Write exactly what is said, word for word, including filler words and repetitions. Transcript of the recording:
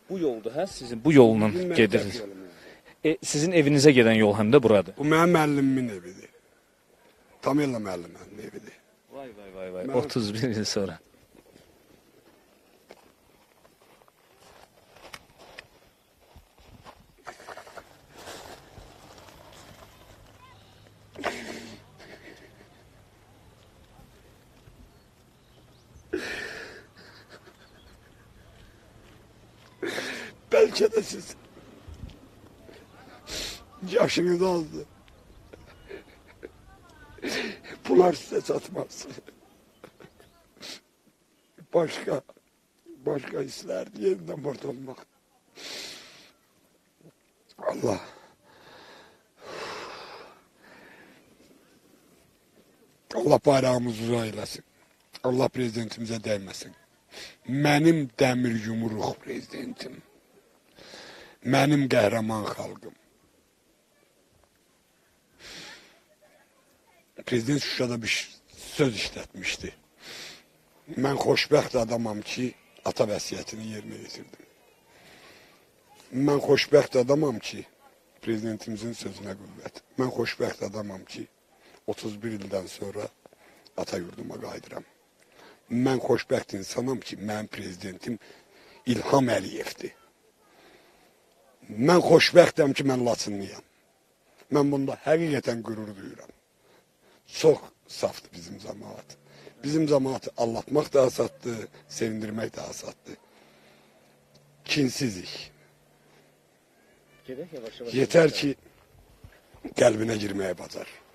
Bu yolda, hə? Sizin bu yolla Bizim gedirsiniz. məktəb yolum. E, sizin evinizə gedən yol həm də buradır. Bu mənim müəllimimin evidir. Tamela müəllimənin evidir. Vay vay vay vay. Mən- otuz bir il sonra. Bəlkə də siz yaşınız azdır. Bunlar sizə çatmaz. Başqa, başqa hisslərdir yerindən burada olmaq. Allah. Allah bayrağımızı uza eyləsin. Allah prezidentimizə dəyməsin. Mənim dəmir yumruq prezidentim. Mənim qəhrəman xalqım. Prezident Şuşada bir söz işlətmişdi. Mən xoşbəxt adamam ki, ata vəsiyyətini yerinə yetirdim. Mən xoşbəxt adamam ki, prezidentimizin sözünə qüvvət. Mən xoşbəxt adamam ki, otuz bir ildən sonra ata yurduma qayıdıram. Mən xoşbəxt insanam ki, mənim prezidentim İlham Əliyevdir. Mən xoşbəxtəm ki, mən Laçınlıyam. Mən bunda həqiqətən qürur duyuram. Çox safdır bizim cəmaat. Bizim cəmaatı allatmaq da asaddır, sevindirmək də asaddır. Kinsizik. Gedək yavaş yavaş. Yetər ki, qəlbinə girməyə bacar.